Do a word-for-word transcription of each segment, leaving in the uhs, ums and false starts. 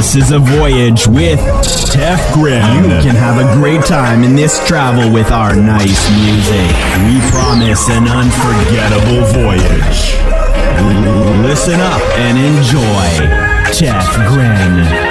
This is a voyage with Tef Grim. You can have a great time in this travel with our nice music. We promise an unforgettable voyage. Listen up and enjoy Tef Grim.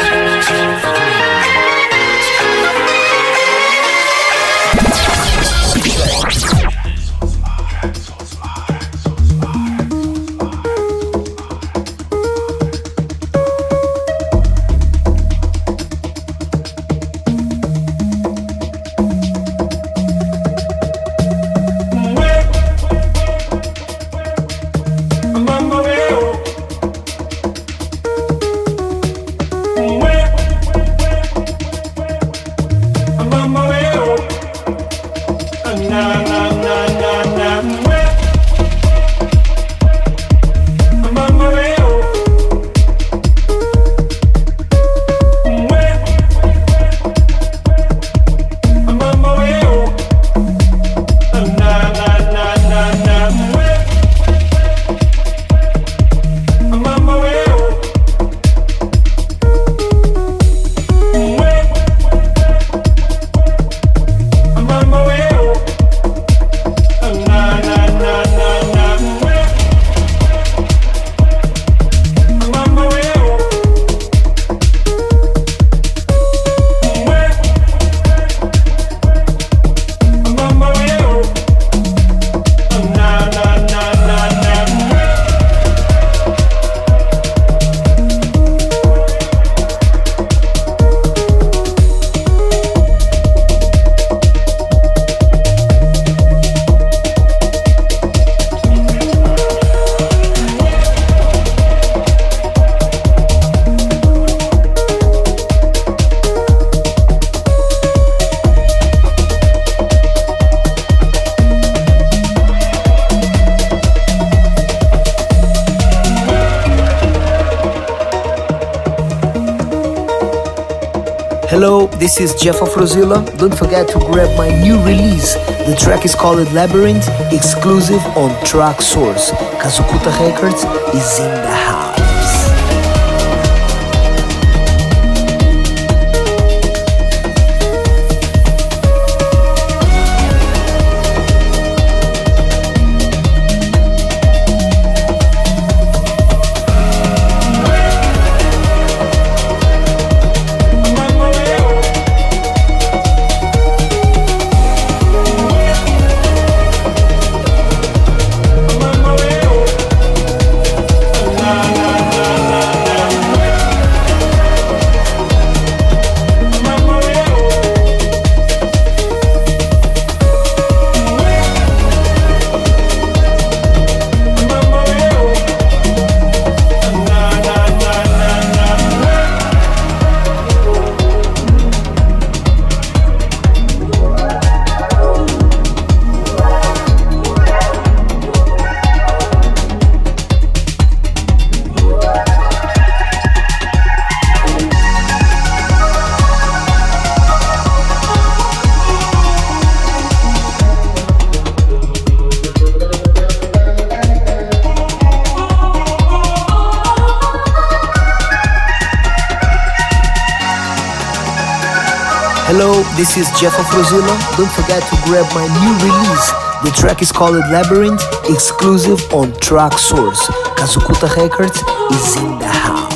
Hello, this is Jeff Afrozilla. Don't forget to grab my new release. The track is called Labyrinth, exclusive on Track Source. Kazukuta Records is in the house. Hello, this is Jeff Afrozilla. Don't forget to grab my new release. The track is called Labyrinth, exclusive on Track Source. Kazukuta Records is in the house.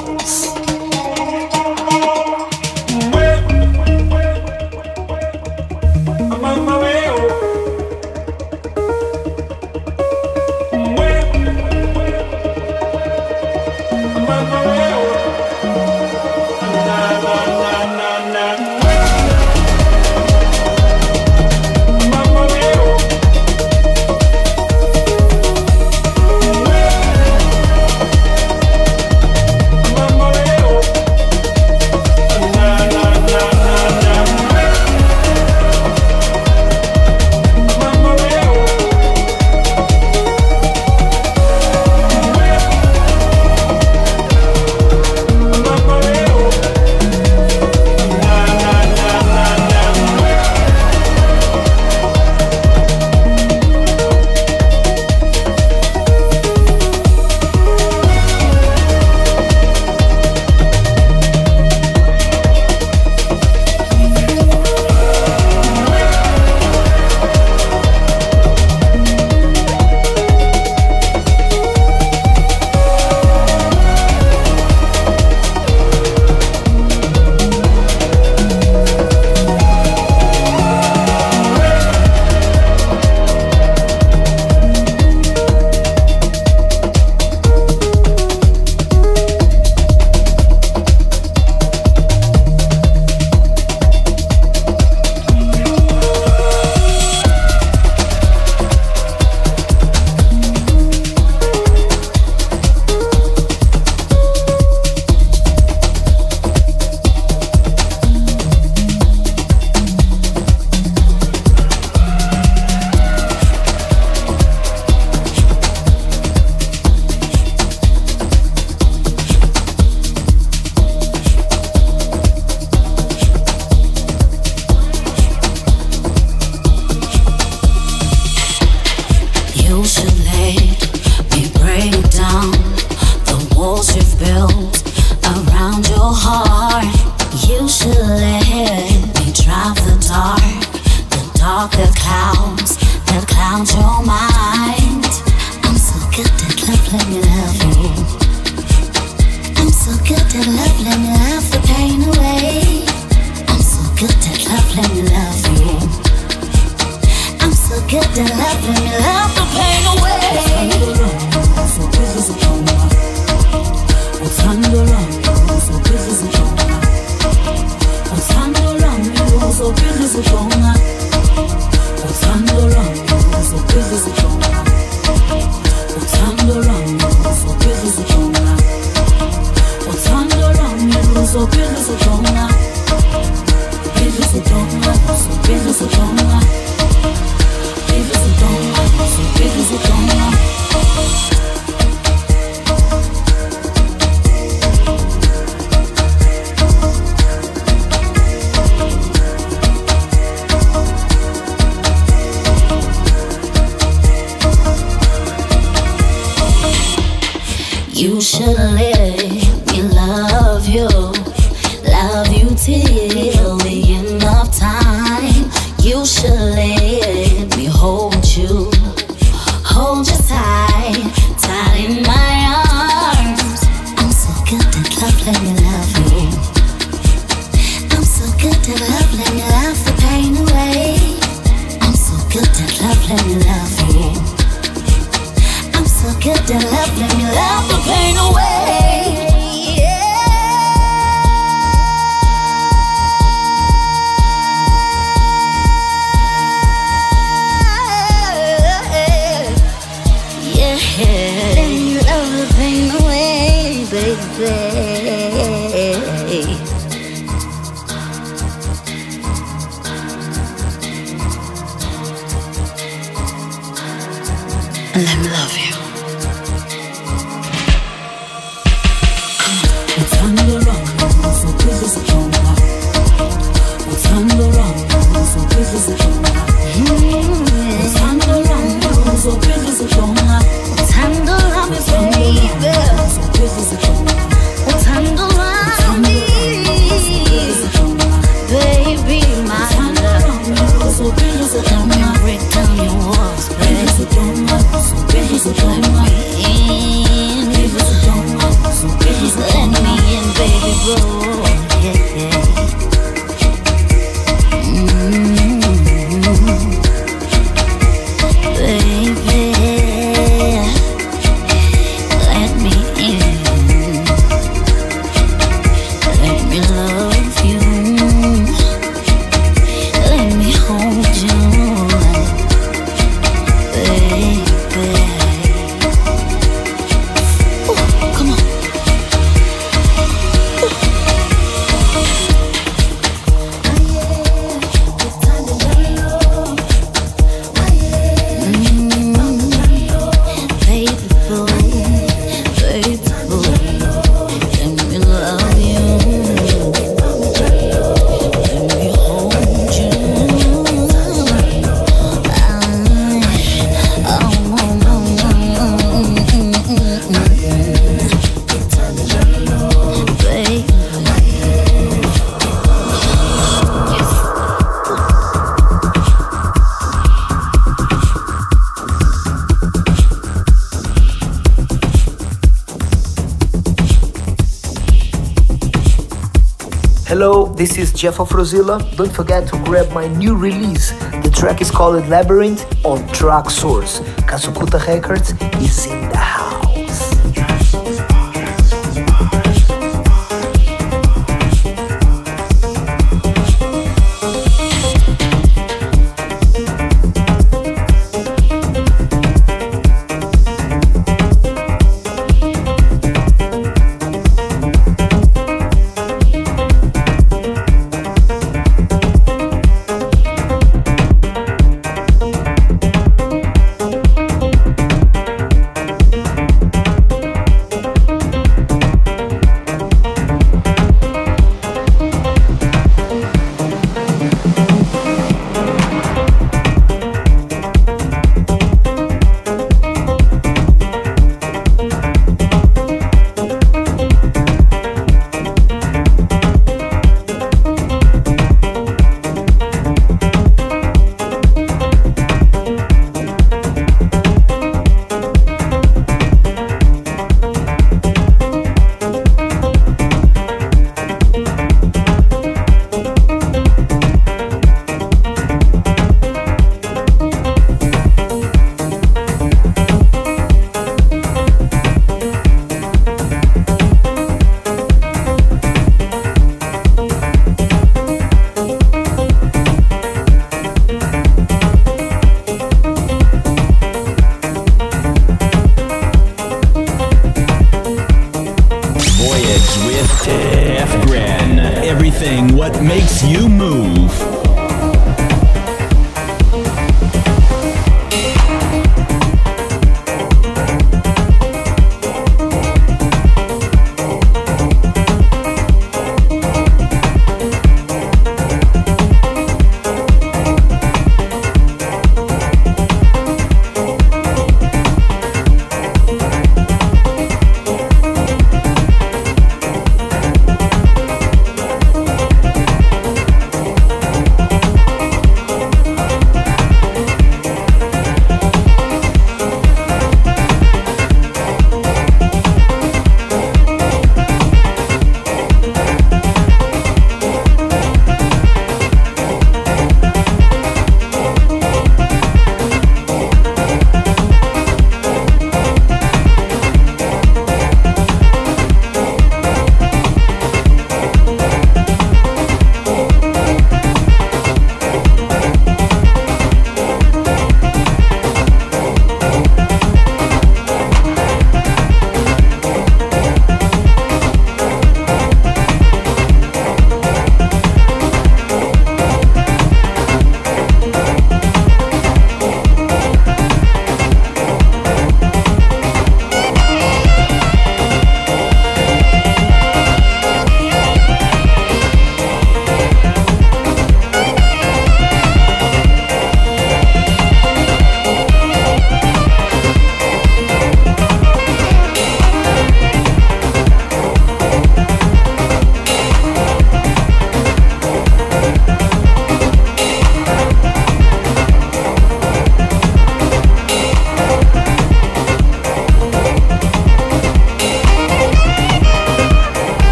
let me break down the walls you've built around your heart. You should let me drive the dark, the darker clouds that cloud your mind. I'm so good at love, let me love you. I'm so good at love, let me love the pain away. I'm so good at love, let me love you. I'm so good at love, let me love the pain away. So good as a drama. What's under so good as a drama. What's under so good as a drama. What's under so good as a drama. What's under so good as a drama. What's under so good as a drama. Good as a drama, so good as a drama. Good as a drama, so good as a drama. You should let me love you, love you till the end of time. You should let me hold you, hold you tight, tight in my arms. I'm so good at love, let me love you. I'm so good at love, let me love the pain away. I'm so good at love, let me love you. I'm so good at love, let me love the pain away. Let me love the pain away, baby. Let me love you. What's under wrong, so good as a drama. What's under wrong, so good as a drama. What's under wrong, so good as a drama. What's under wrong, baby. So good as a drama. What's under wrong, baby, my love. So good as a drama. Let me break down your walls, baby. So good as a drama. Let me in, baby, bro. Yeah, yeah. Mm-hmm. Baby, let me in. Let me love you. Let me hold you, baby. Ooh, come on. Hello, this is Jeff Afrozilla. Don't forget to grab my new release. The track is called Labyrinth on Traxsource. Kazukuta Records is in the house. thing, what makes you move.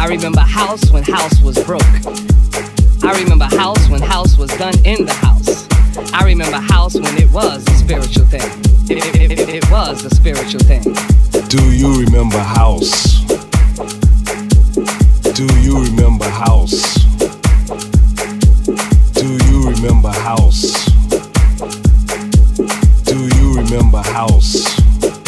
I remember house when house was broke. I remember house when house was done in the house. I remember house when it was a spiritual thing. It, it, it, it was a spiritual thing. Do you remember house? Do you remember house? Do you remember house? Do you remember house?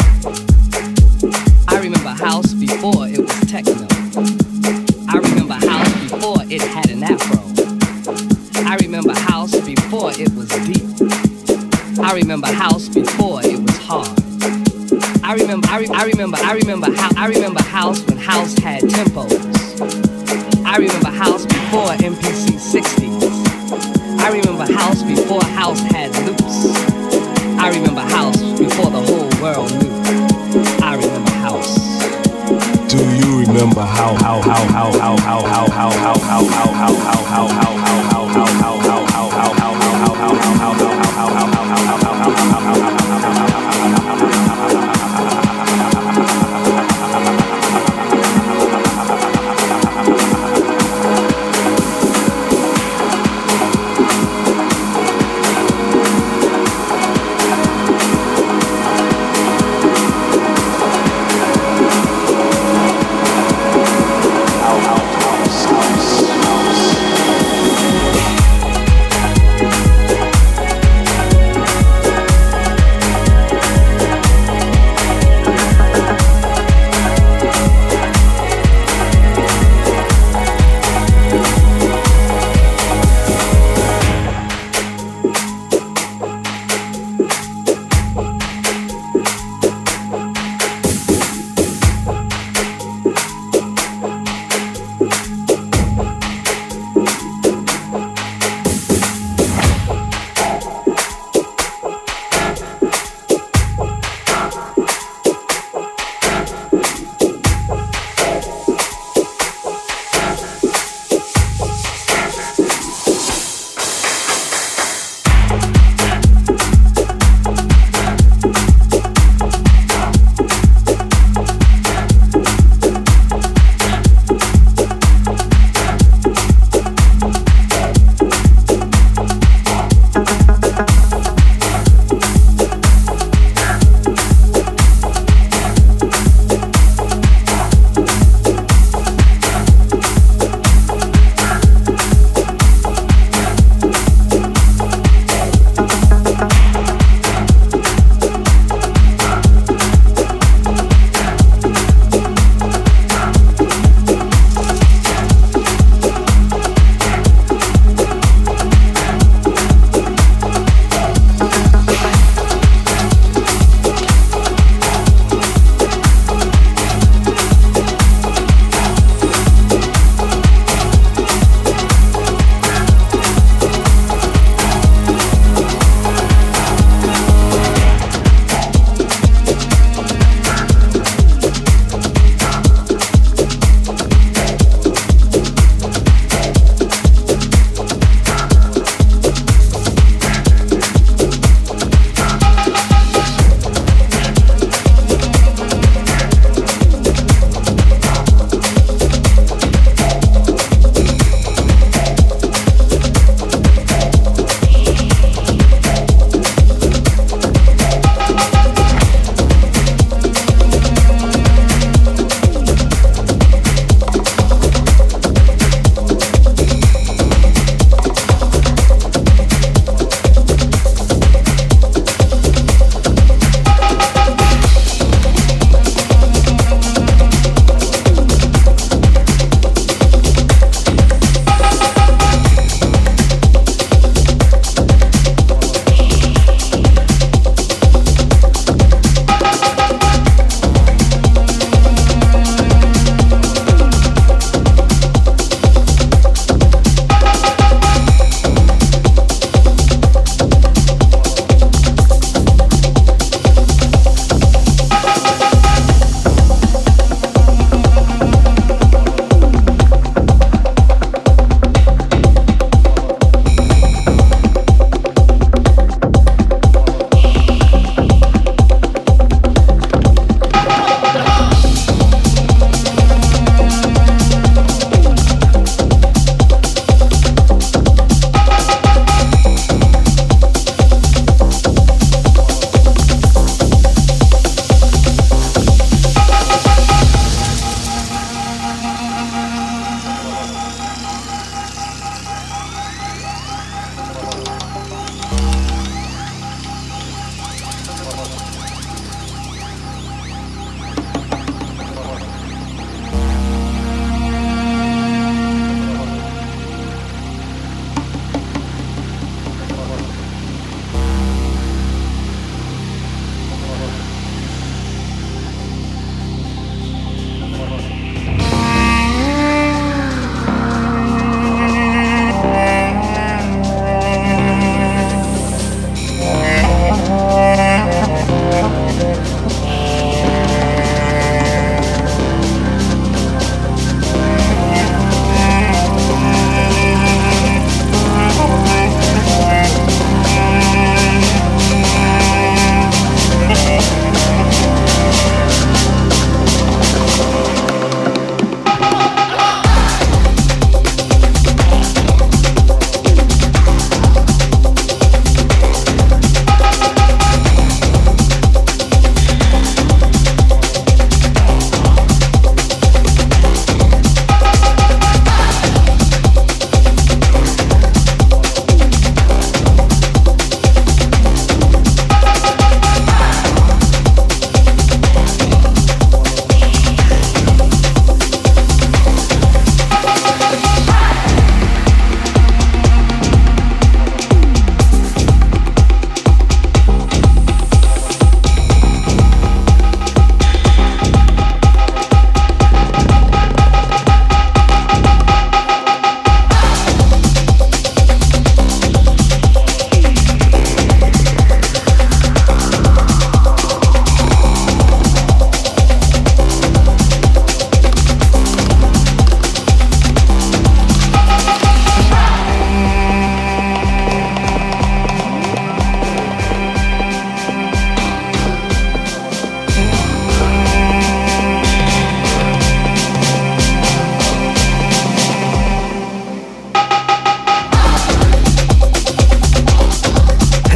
I remember house before it was techno. I remember house before it had an afro. I remember house before it was deep. I remember house before it was hard. I remember, I, re- I remember, I remember how I remember house when house had tempos. I remember house before M P C sixties. I remember house before house had loops. I remember house before the whole world knew. I remember house. Do you remember how how how how how how how how how how how how how how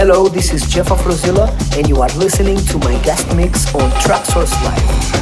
Hello, this is Jeff Afrozilla, and you are listening to my guest mix on Traxsource Live.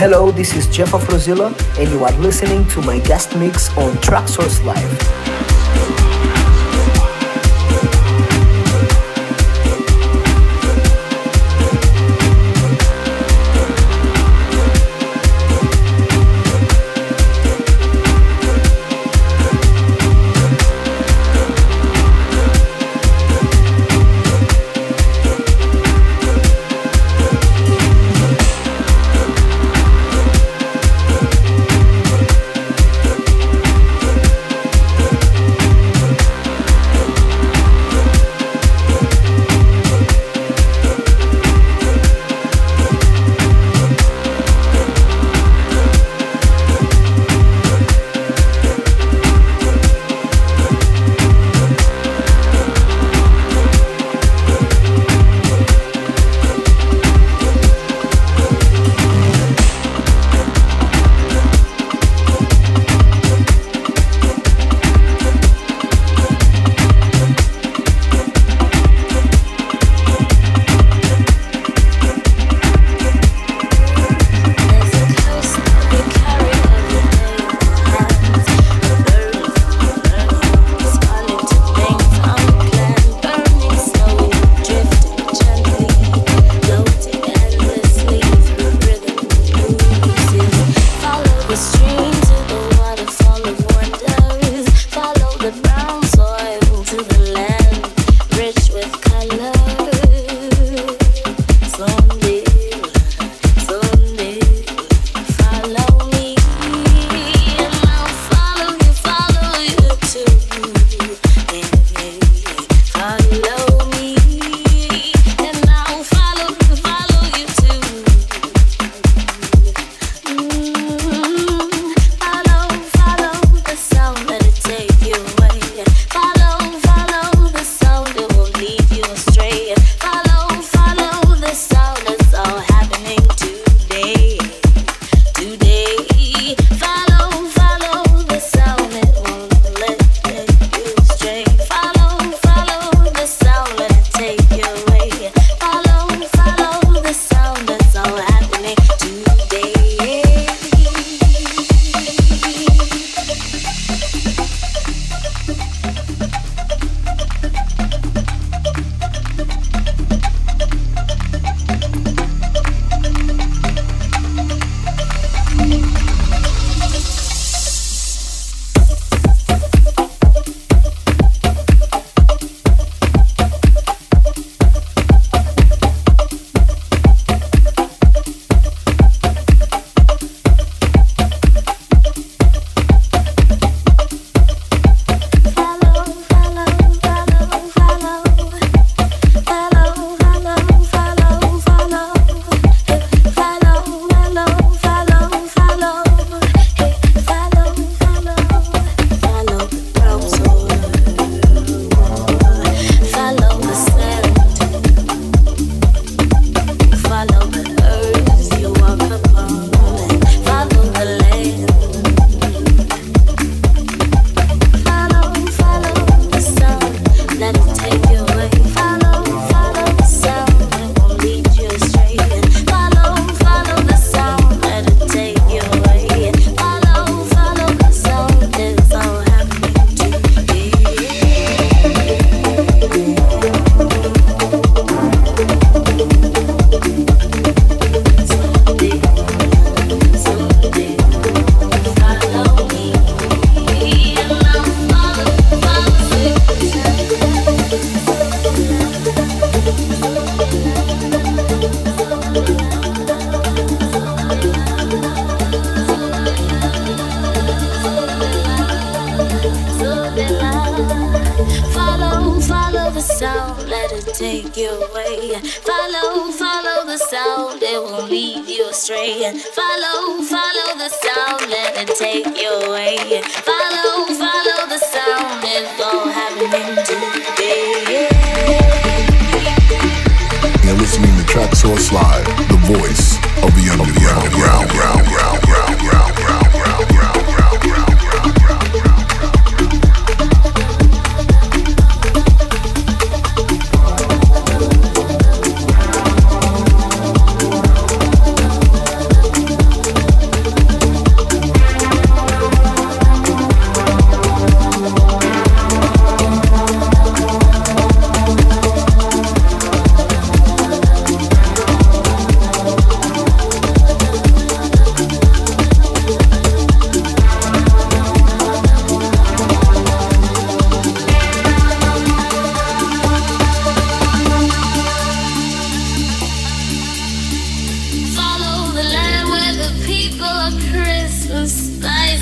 Hello, this is Jeff Afrozilla, and you are listening to my guest mix on Traxsource Live. take you away. Follow, follow the sound, it won't lead you astray. Follow, follow the sound, let it take you away. Follow, follow the sound, it's all happening today. You're listening to Traxsource Live, the voice of the underground. Ground, ground, ground, ground, ground, ground, ground, ground.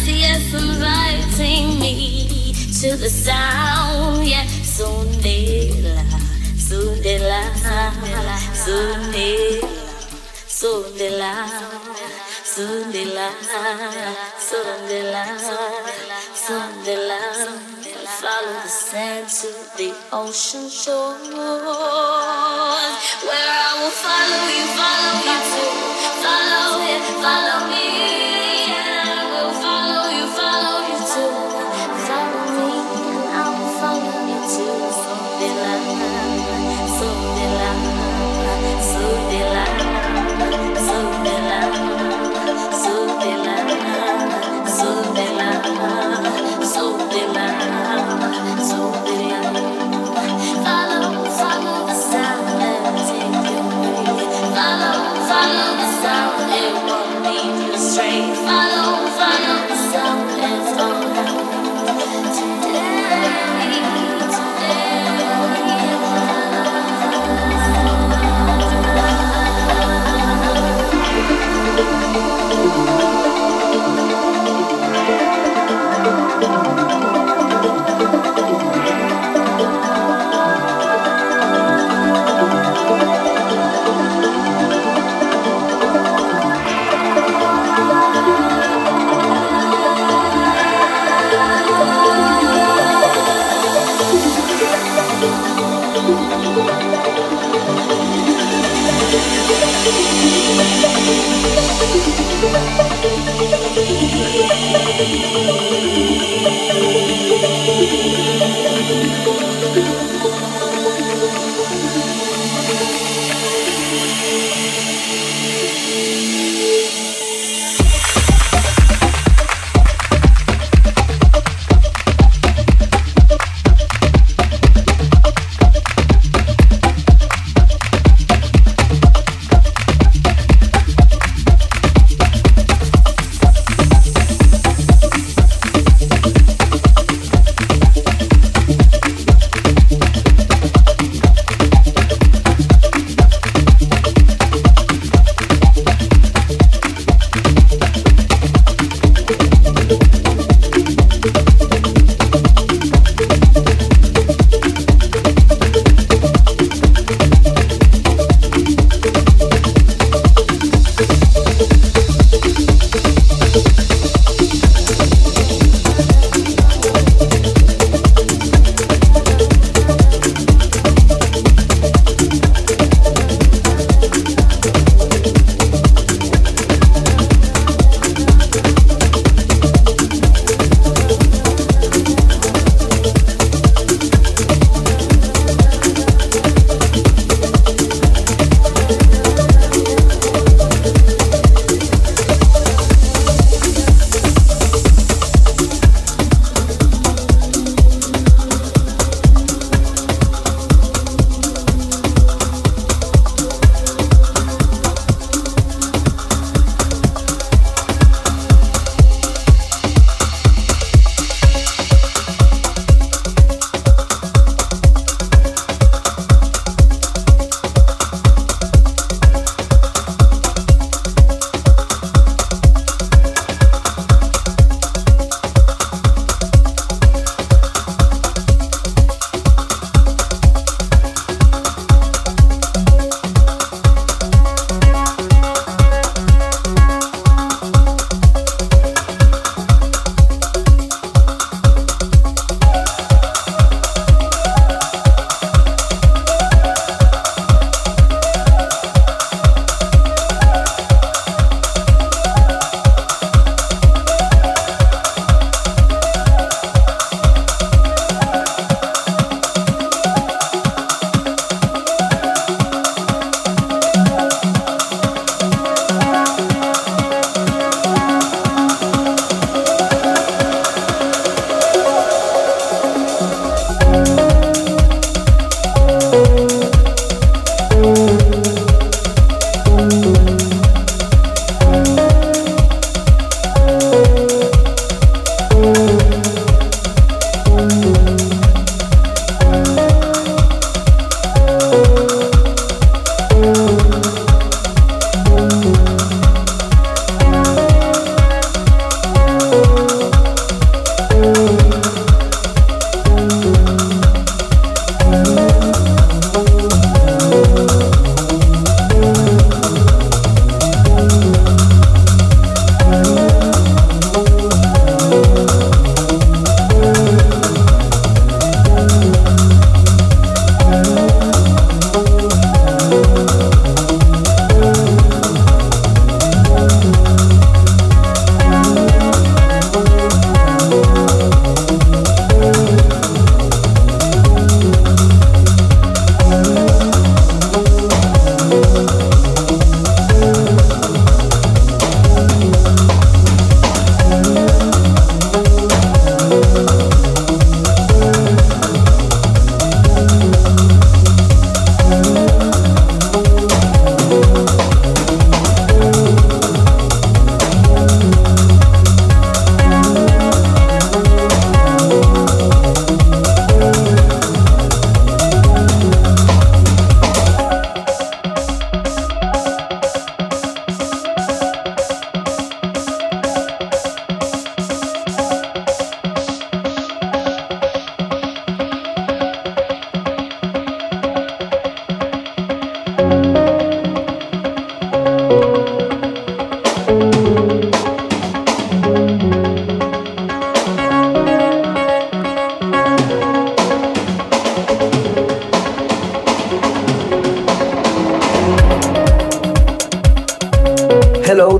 yes, inviting me to the sound, yeah. Sundela, Sundela, Sundela, Sundela, Sundela, Sundela, Sundela. Follow the sand to the ocean shore, where I will follow you, follow you too. Follow it, follow me, and I will follow you, follow you too. Follow me, and I will follow you too. Sundela, Sundela, Sundela, Sundela, Sundela, Sundela, Sundela, Sundela. Follow, follow the sound and take your way. Follow, follow the sound, it won't lead you astray. Follow, follow the sound, it's all today,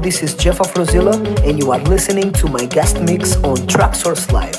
this is Jeff Afrozilla, and you are listening to my guest mix on Traxsource Live.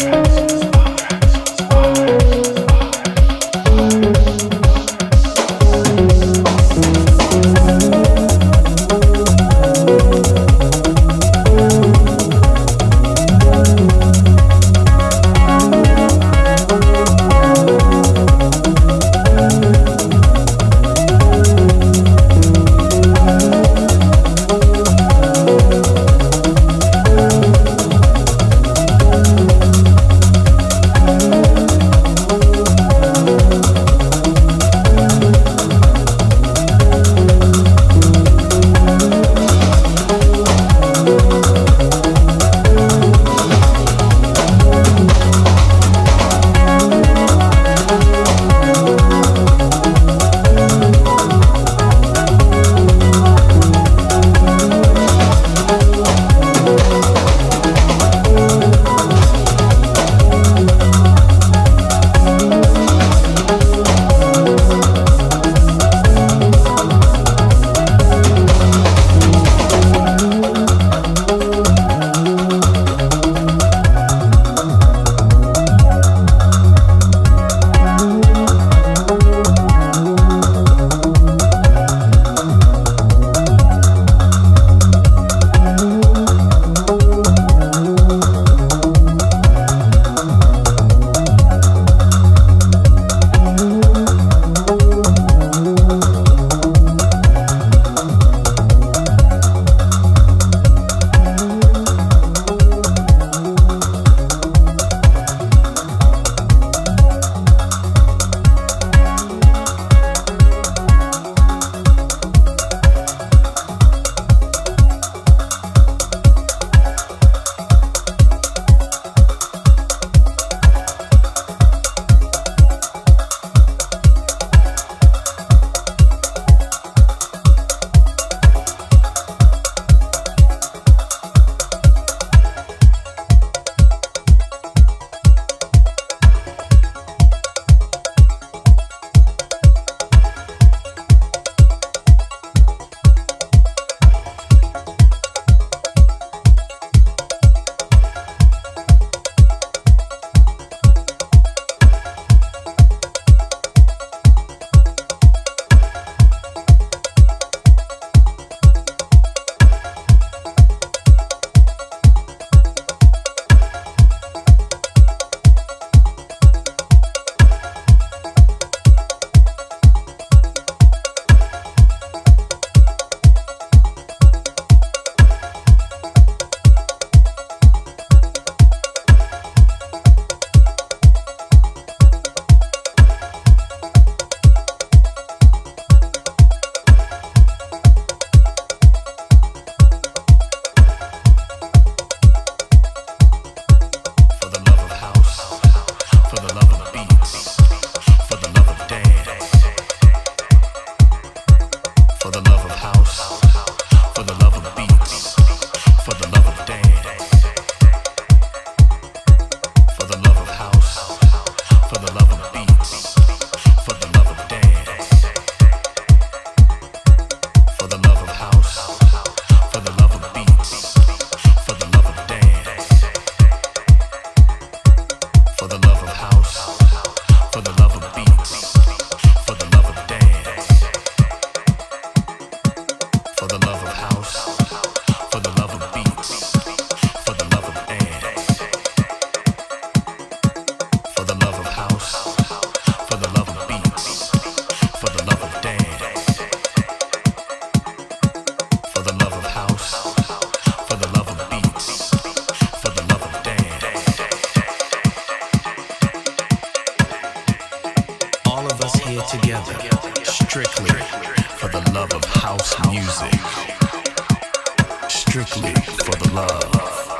Strictly for the love.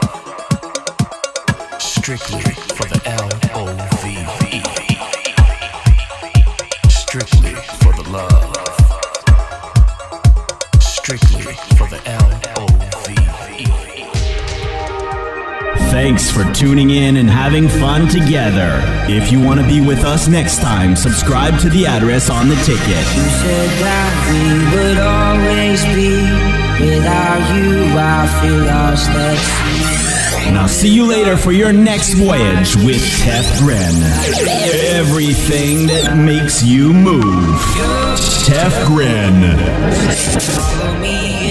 Strictly for the L O V E. Strictly for the love. Strictly for the L O V E. Thanks for tuning in and having fun together. If you want to be with us next time, subscribe to the address on the ticket. You said that we would always be Without you, I feel lost at sea. And I'll see you later for your next voyage with Tefgren. Everything that makes you move. Tefgren. Follow me.